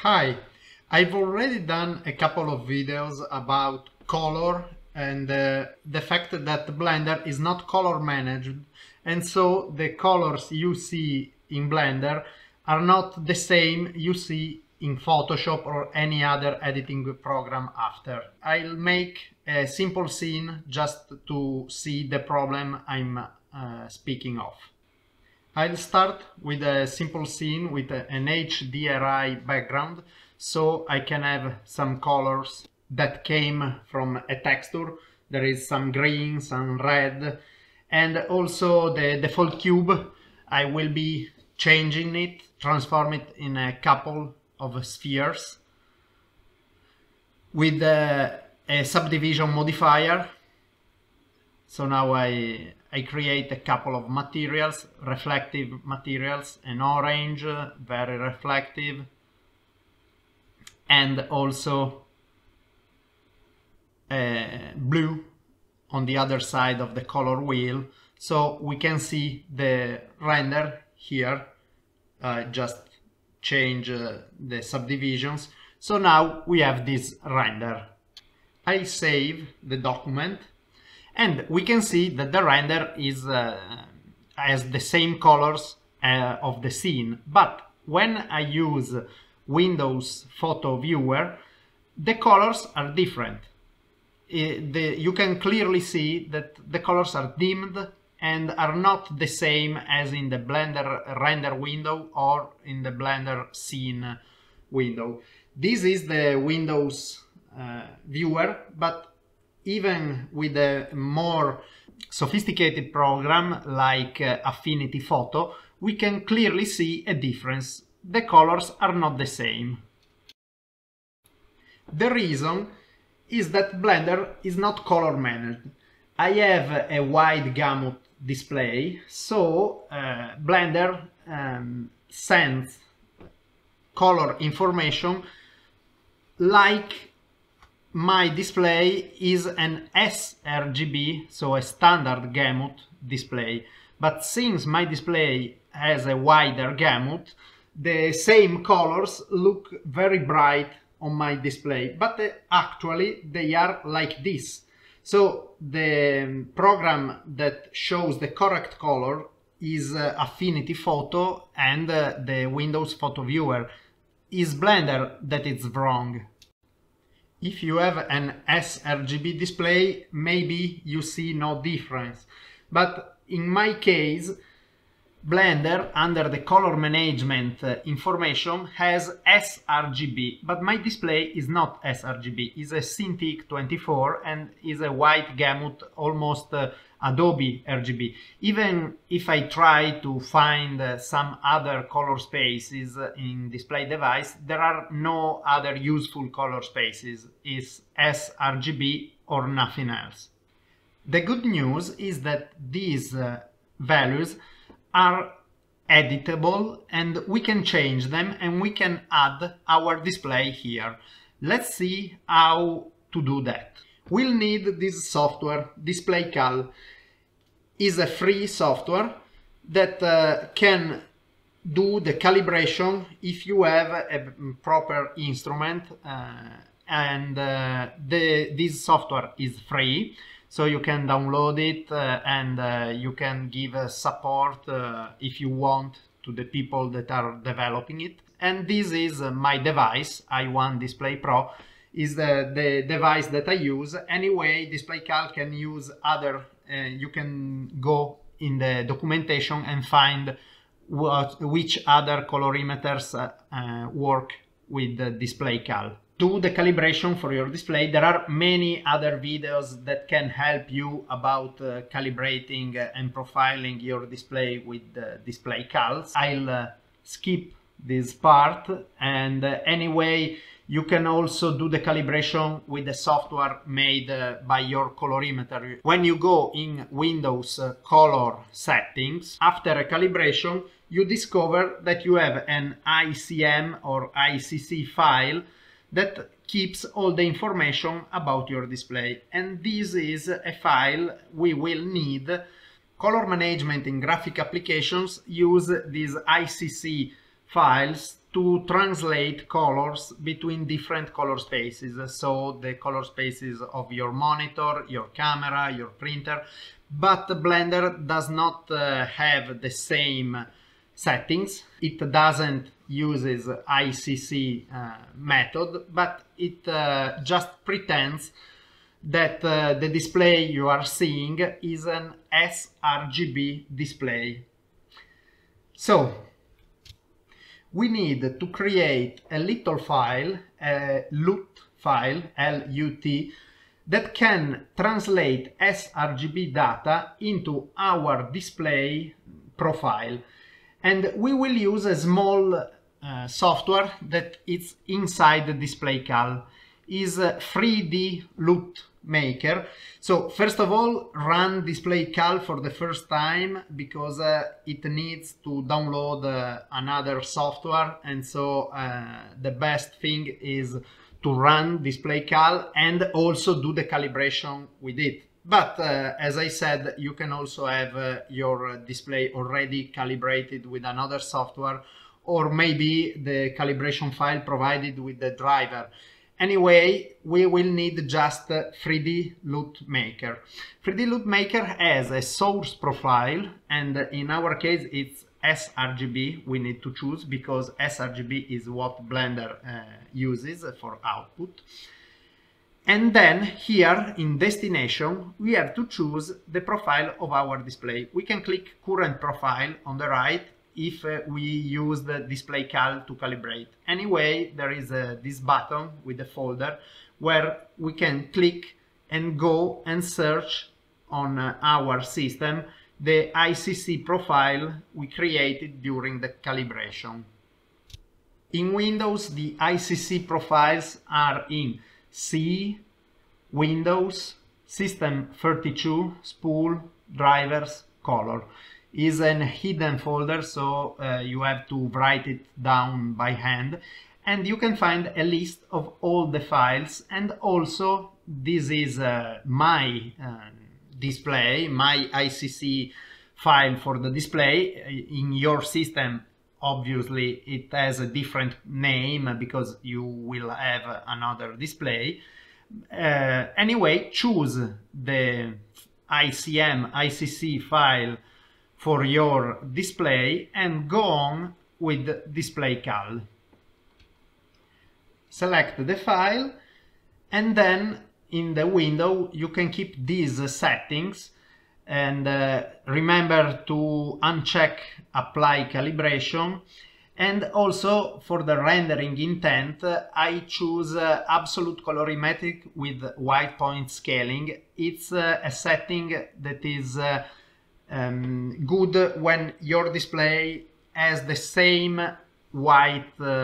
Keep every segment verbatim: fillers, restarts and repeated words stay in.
Hi, I've already done a couple of videos about color and uh, the fact that Blender is not color managed, and so the colors you see in Blender are not the same you see in Photoshop or any other editing program after. I'll make a simple scene just to see the problem I'm uh, speaking of. I'll start with a simple scene with an H D R I background, so I can have some colors that came from a texture. There is some green, some red, and also the default cube. I will be changing it, transform it in a couple of spheres with a, a subdivision modifier. So now I, I create a couple of materials, reflective materials, an orange, very reflective, and also a blue on the other side of the color wheel. So we can see the render here, uh, just change uh, the subdivisions. So now we have this render. I save the document. And we can see that the render is uh, has the same colors uh, of the scene, but when I use Windows Photo Viewer, the colors are different. Uh, the, you can clearly see that the colors are dimmed and are not the same as in the Blender render window or in the Blender scene window. This is the Windows uh, Viewer, but even with a more sophisticated program like uh, Affinity Photo, we can clearly see a difference. The colors are not the same. The reason is that Blender is not color managed. I have a wide gamut display, so uh, Blender um, sends color information like my display is an sRGB, so a standard gamut display. But since my display has a wider gamut, the same colors look very bright on my display, but uh, actually they are like this. So the program that shows the correct color is uh, Affinity Photo, and uh, the Windows Photo Viewer. Is Blender that it's wrong. If you have an sRGB display, maybe you see no difference. But in my case, Blender, under the color management uh, information, has sRGB, but my display is not sRGB. It's a Cintiq twenty-four and is a white gamut, almost uh, Adobe R G B. Even if I try to find uh, some other color spaces uh, in display device, there are no other useful color spaces. It's sRGB or nothing else. The good news is that these uh, values are editable and we can change them and we can add our display here. Let's see how to do that. We'll need this software. DisplayCal is a free software that uh, can do the calibration if you have a proper instrument, uh, and uh, the, this software is free. So you can download it uh, and uh, you can give uh, support uh, if you want to the people that are developing it. And this is uh, my device, i one Display Pro, is the, the device that I use. Anyway, DisplayCal can use other, uh, you can go in the documentation and find what, which other colorimeters uh, uh, work with the DisplayCal. Do the calibration for your display. There are many other videos that can help you about uh, calibrating uh, and profiling your display with uh, DisplayCal. I'll uh, skip this part, and uh, anyway, you can also do the calibration with the software made uh, by your colorimeter. When you go in Windows uh, color settings, after a calibration, you discover that you have an I C M or I C C file that keeps all the information about your display. And this is a file we will need. Color management in graphic applications use these I C C files to translate colors between different color spaces, so the color spaces of your monitor, your camera, your printer, but Blender does not uh, have the same settings. It doesn't uses I C C uh, method, but it uh, just pretends that uh, the display you are seeing is an s R G B display. So we need to create a little file, a L U T file, L U T, that can translate s R G B data into our display profile. And we will use a small uh, software that is inside the DisplayCal. Is a three D L U T maker. So first of all, run DisplayCal for the first time, because uh, it needs to download uh, another software, and so uh, the best thing is to run DisplayCal and also do the calibration with it. But uh, as I said, you can also have uh, your display already calibrated with another software, or maybe the calibration file provided with the driver. Anyway, we will need just three D L U T Maker. three D L U T Maker has a source profile, and in our case it's s R G B we need to choose, because s R G B is what Blender uh, uses for output. And then here in destination we have to choose the profile of our display. We can click current profile on the right if uh, we use the DisplayCal to calibrate. Anyway, there is uh, this button with the folder where we can click and go and search on uh, our system the I C C profile we created during the calibration. In Windows, the I C C profiles are in C, Windows, System thirty-two, Spool, Drivers, Color. Is a hidden folder, so uh, you have to write it down by hand, and you can find a list of all the files. And also this is uh, my uh, display, my I C C file for the display. In your system obviously it has a different name because you will have another display. Uh, anyway, choose the I C M I C C file for your display and go on with DisplayCal. Select the file, and then in the window you can keep these settings, and uh, remember to uncheck apply calibration. And also for the rendering intent, uh, I choose uh, absolute colorimetric with white point scaling. It's uh, a setting that is uh, Um, good when your display has the same white uh,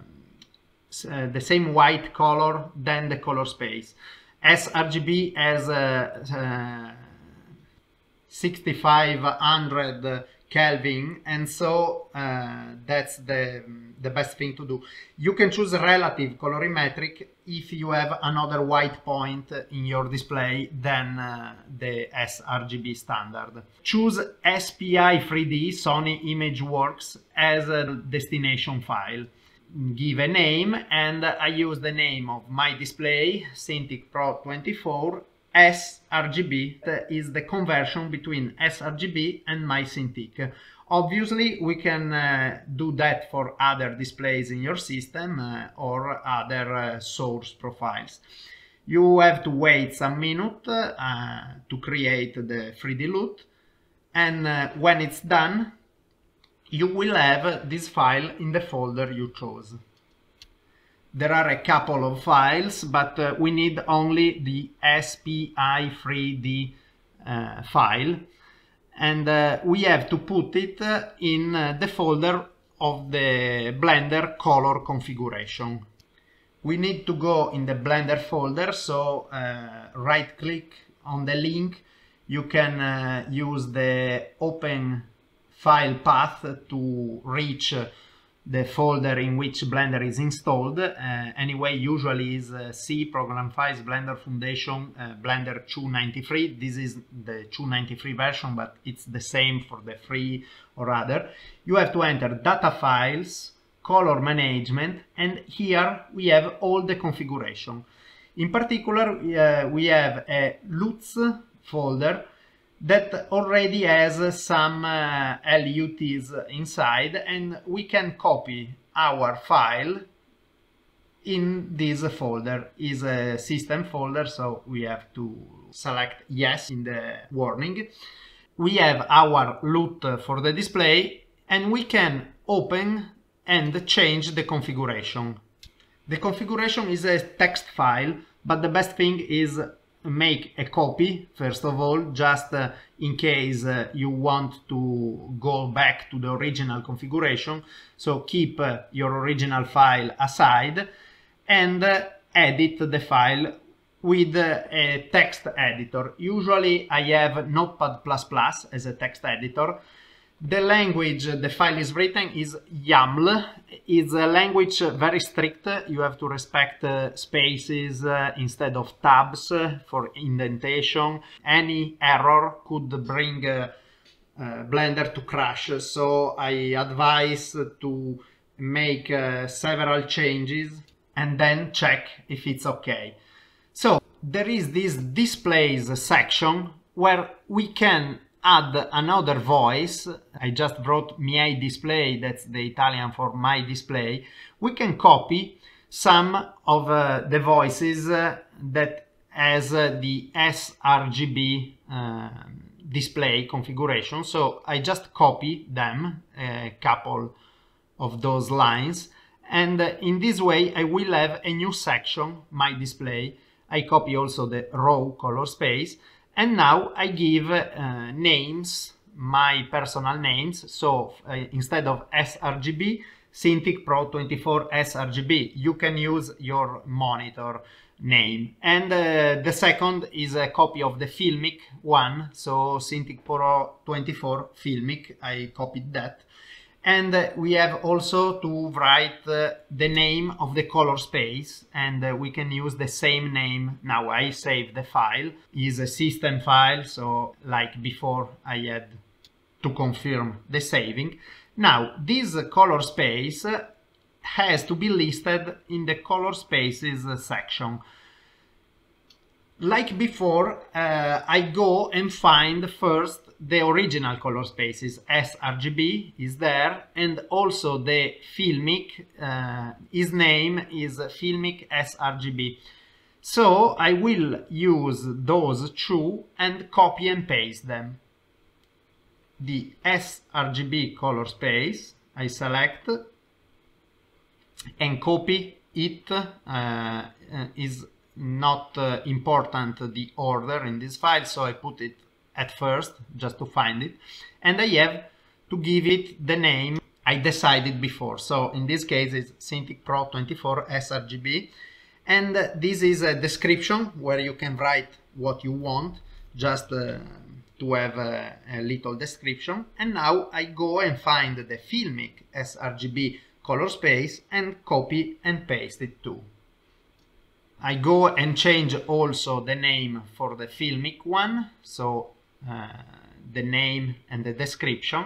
uh, the same white color than the color space. s R G B has uh, uh, sixty-five hundred Kelvin, and so uh, that's the the best thing to do. You can choose relative colorimetric if you have another white point in your display than uh, the s R G B standard. Choose S P I three D Sony ImageWorks as a destination file. Give a name, and I use the name of my display, Cintiq Pro twenty-four. s R G B is the conversion between s R G B and my Cintiq. Obviously we can uh, do that for other displays in your system uh, or other uh, source profiles. You have to wait some minute uh, to create the three D L U T, and uh, when it's done you will have this file in the folder you chose. There are a couple of files, but uh, we need only the S P I three D uh, file, and uh, we have to put it uh, in uh, the folder of the Blender color configuration. We need to go in the Blender folder, so uh, right click on the link. You can uh, use the open file path to reach uh, the folder in which Blender is installed. Uh, anyway, usually is uh, C, Program Files, Blender Foundation, uh, Blender two ninety-three. This is the two ninety-three version, but it's the same for the free or other. You have to enter Data Files, color management, and here we have all the configuration. In particular, uh, we have a L U T S folder that already has some uh, L U Ts inside, and we can copy our file in this folder. Is a system folder, so we have to select yes in the warning. We have our L U T for the display, and we can open and change the configuration. The configuration is a text file, but the best thing is make a copy first of all, just uh, in case uh, you want to go back to the original configuration. So keep uh, your original file aside and uh, edit the file with uh, a text editor. Usually I have Notepad plus plus as a text editor. The language the file is written is YAML. It's a language very strict. You have to respect uh, spaces uh, instead of tabs uh, for indentation. Any error could bring uh, uh, Blender to crash, so I advise to make uh, several changes and then check if it's okay. So there is this displays section where we can add another voice. I just wrote miei display, that's the Italian for my display. We can copy some of uh, the voices uh, that has uh, the sRGB uh, display configuration. So I just copy them, a couple of those lines, and uh, in this way I will have a new section, my display. I copy also the raw color space. And now I give uh, names, my personal names. So uh, instead of sRGB, Cintiq Pro twenty-four sRGB. You can use your monitor name. And uh, the second is a copy of the Filmic one. So Cintiq Pro twenty-four Filmic. I copied that. And uh, we have also to write uh, the name of the color space, and uh, we can use the same name. Now I save the file, is a system file, so like before I had to confirm the saving. Now this uh, color space uh, has to be listed in the color spaces uh, section. Like before, uh, I go and find first the original color spaces. sRGB is there, and also the Filmic, uh, his name is Filmic sRGB. So I will use those two and copy and paste them. The sRGB color space, I select and copy it. Uh, is not uh, important the order in this file, so I put it at first just to find it, and I have to give it the name I decided before. So in this case it's Cintiq Pro twenty-four sRGB, and uh, this is a description where you can write what you want, just uh, to have a, a little description. And now I go and find the Filmic sRGB color space and copy and paste it too. I go and change also the name for the Filmic one, so uh, the name and the description.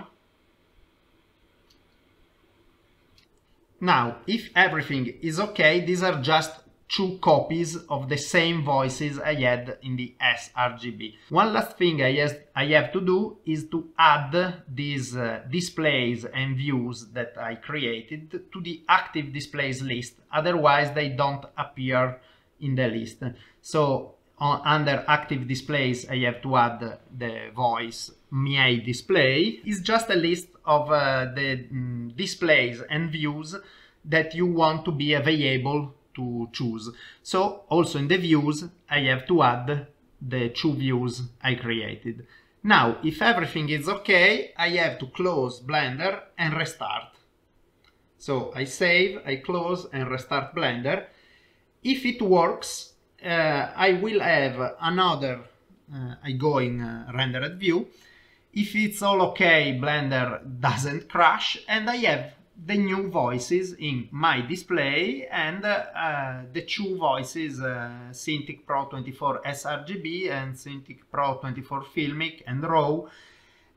Now, if everything is okay, these are just two copies of the same voices I had in the sRGB. One last thing I, has, I have to do is to add these uh, displays and views that I created to the active displays list, otherwise they don't appear in the list. So on, under active displays I have to add the voice miei display. Is just a list of uh, the mm, displays and views that you want to be available to choose. So also in the views I have to add the two views I created. Now if everything is okay, I have to close Blender and restart. So I save, I close and restart Blender. If it works, uh, I will have another, uh, I go in uh, rendered view. If it's all okay, Blender doesn't crash, and I have the new voices in my display, and uh, uh, the two voices, uh, Cintiq Pro twenty-four sRGB and Cintiq Pro twenty-four Filmic and RAW,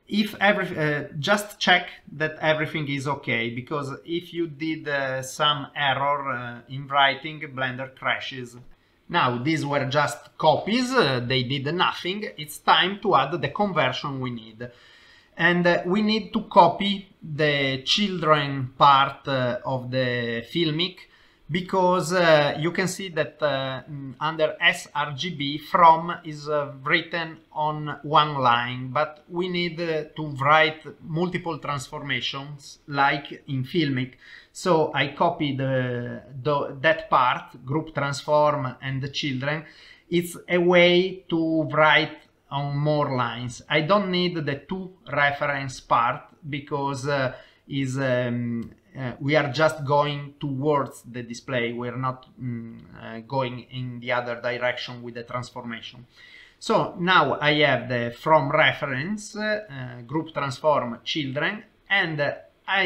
if every uh, just check that everything is okay, because if you did uh, some error uh, in writing, Blender crashes. Now these were just copies, uh, they did nothing. It's time to add the conversion we need. And uh, we need to copy the children part uh, of the filmic, because uh, you can see that uh, under sRGB from is uh, written on one line, but we need uh, to write multiple transformations like in filmic. So I copy the, the, that part, group transform and the children. It's a way to write on more lines. I don't need the two reference part, because uh, is um, Uh, we are just going towards the display. We're not mm, uh, going in the other direction with the transformation. So now I have the from reference, uh, group transform children, and uh,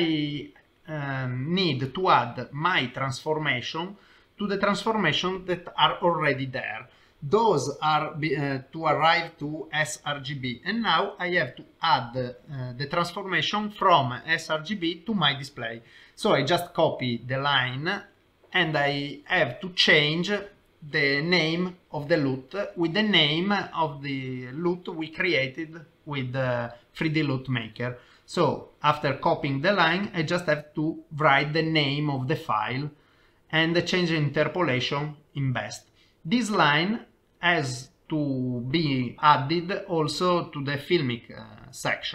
I um, need to add my transformation to the transformation that are already there. Those are uh, to arrive to sRGB, and now I have to add uh, the transformation from sRGB to my display. So I just copy the line, and I have to change the name of the loot with the name of the loot we created with the three D Loot Maker. So after copying the line, I just have to write the name of the file and change the interpolation in best. This line has to be added also to the filmic uh, section.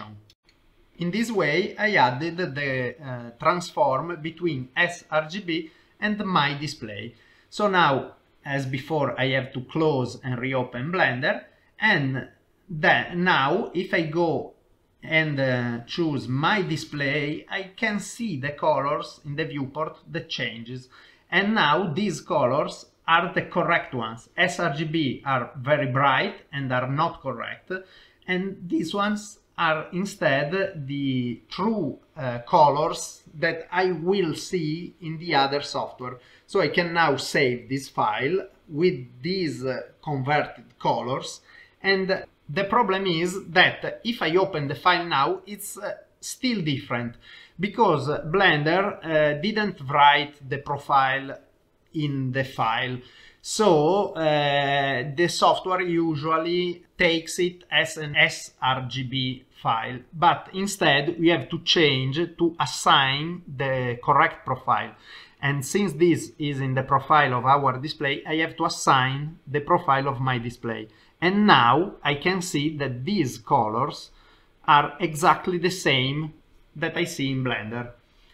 In this way, I added the uh, transform between sRGB and my display. So now, as before, I have to close and reopen Blender, and then now if I go and uh, choose my display, I can see the colors in the viewport that changes. And now these colors are the correct ones. sRGB are very bright and are not correct, and these ones are instead the true uh, colors that I will see in the other software. So I can now save this file with these uh, converted colors, and the problem is that if I open the file now, it's uh, still different, because Blender uh, didn't write the profile in the file. So uh, the software usually takes it as an sRGB file, but instead we have to change to assign the correct profile. And since this is in the profile of our display, I have to assign the profile of my display. And now I can see that these colors are exactly the same that I see in Blender.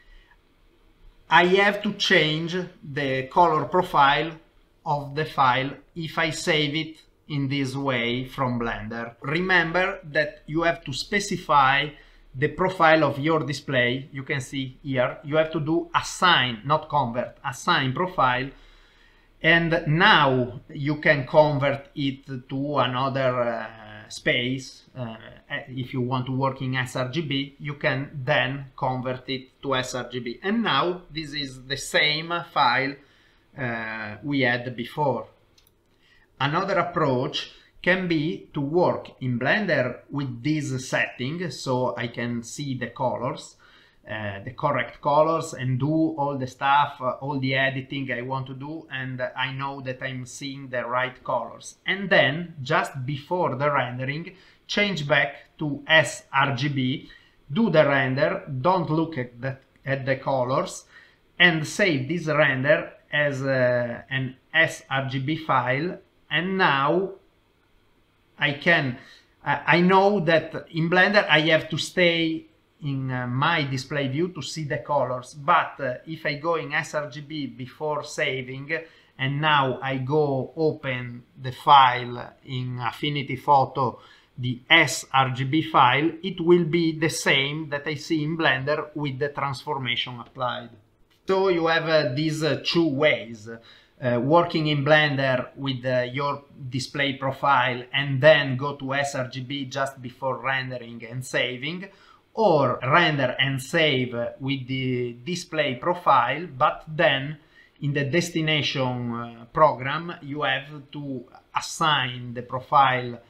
I have to change the color profile of the file if I save it in this way from Blender. Remember that you have to specify the profile of your display. You can see here, you have to do assign, not convert, assign profile. And now you can convert it to another uh, space. Uh, if you want to work in sRGB, you can then convert it to sRGB. And now this is the same file uh, we had before. Another approach can be to work in Blender with this setting, so I can see the colors, uh, the correct colors, and do all the stuff, uh, all the editing I want to do, and I know that I'm seeing the right colors. And then, just before the rendering, change back to sRGB, do the render, don't look at the, at the colors, and save this render as uh, an sRGB file. And now I can, uh, I know that in Blender I have to stay in uh, my display view to see the colors, but uh, if I go in sRGB before saving, and now I go open the file in Affinity Photo, the sRGB file, it will be the same that I see in Blender with the transformation applied. So you have uh, these uh, two ways. Uh, working in Blender with uh, your display profile and then go to sRGB just before rendering and saving, or render and save with the display profile, but then in the destination uh, program you have to assign the profile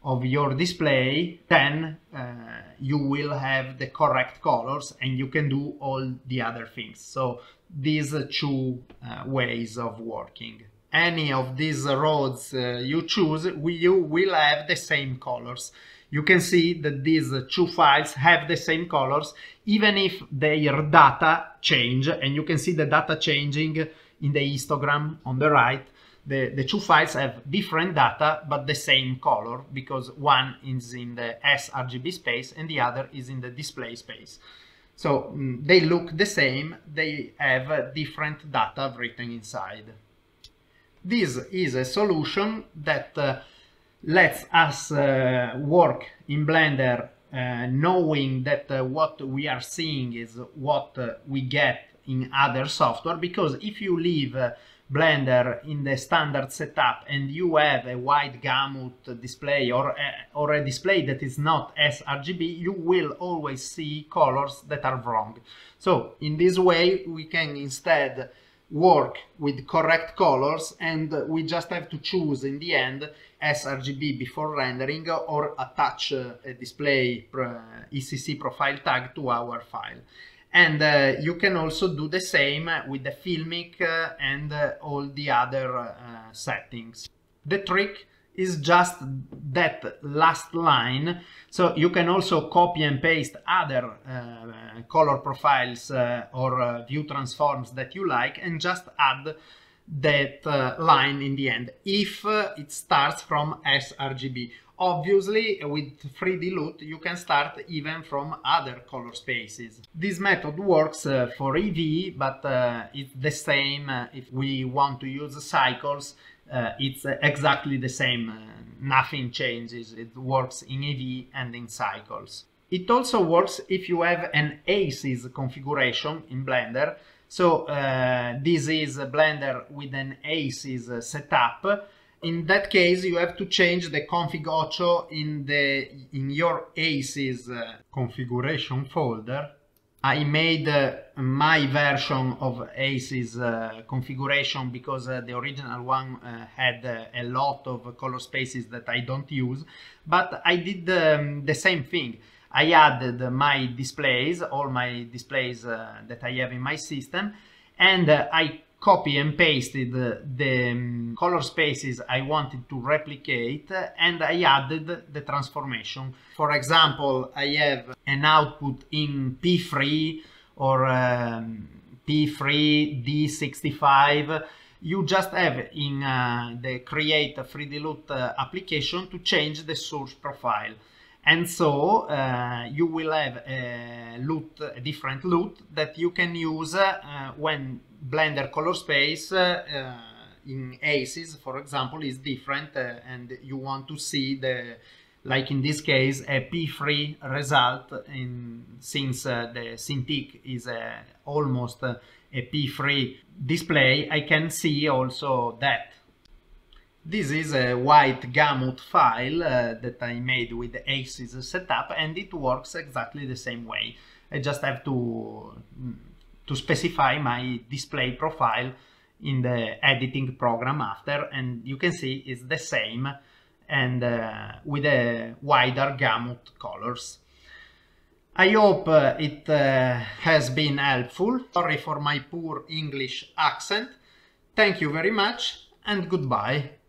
of your display, then uh, you will have the correct colors and you can do all the other things. So these are two uh, ways of working. Any of these roads uh, you choose, you will have the same colors. You can see that these two files have the same colors, even if their data change, and you can see the data changing in the histogram on the right. The, the two files have different data, but the same color, because one is in the sRGB space and the other is in the display space. So mm, they look the same, they have uh, different data written inside. This is a solution that uh, lets us uh, work in Blender uh, knowing that uh, what we are seeing is what uh, we get in other software, because if you leave uh, Blender in the standard setup and you have a wide gamut display or a, or a display that is not sRGB, you will always see colors that are wrong. So in this way we can instead work with correct colors, and we just have to choose in the end sRGB before rendering or attach a display E C C profile tag to our file. And uh, you can also do the same with the Filmic uh, and uh, all the other uh, settings. The trick is just that last line, so you can also copy and paste other uh, color profiles uh, or uh, view transforms that you like and just add that uh, line in the end, if uh, it starts from sRGB. Obviously, with three D Loot, you can start even from other color spaces. This method works uh, for E V, but uh, it's the same uh, if we want to use cycles. Uh, it's uh, exactly the same. Uh, nothing changes. It works in E V and in cycles. It also works if you have an ACES configuration in Blender. So uh, this is a Blender with an ACES setup. In that case, you have to change the config ocho in the in your ACES uh, configuration folder. I made uh, my version of ACES uh, configuration because uh, the original one uh, had uh, a lot of color spaces that I don't use, but I did um, the same thing. I added my displays, all my displays uh, that I have in my system, and uh, I copy and pasted the, the um, color spaces I wanted to replicate, uh, and I added the transformation. For example, I have an output in P three or um, P three D sixty-five. You just have in uh, the Create three D Loot uh, application to change the source profile. And so uh, you will have a loot, a different loot that you can use uh, when Blender color space uh, uh, in ACES, for example, is different, uh, and you want to see the, like in this case, a P three result. In since uh, the Cintiq is a, almost a, a P three display, I can see also that. This is a white gamut file uh, that I made with the ACES setup, and it works exactly the same way. I just have to, to specify my display profile in the editing program after, and you can see it's the same and uh, with a wider gamut colors. I hope uh, it uh, has been helpful. Sorry for my poor English accent. Thank you very much and goodbye.